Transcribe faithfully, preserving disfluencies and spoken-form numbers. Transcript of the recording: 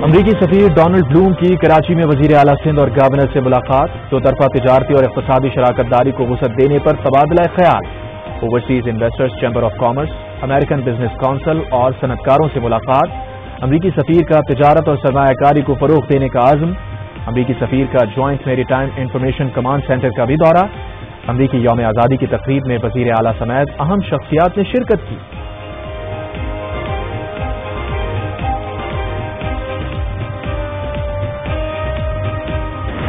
अमरीकी सफीर Donald Bloom की कराची में वजीर आला सिंध और गवर्नर से मुलाकात। दो तरफा तिजारती और इक़्तिसादी शराकतदारी को वुसअत देने पर तबादला ख्याल। Overseas investors chamber of commerce, American business council और सनतकारों से मुलाकात। अमरीकी सफीर का तिजारत और सरमायाकारी को फरोग देने का आज़म। अमरीकी सफीर का joint maritime information command center का भी दौरा। अमरीकी यौम आज़ादी की तकरीब में वजीर आला समेत अहम शख्सियात ने शिरकत की।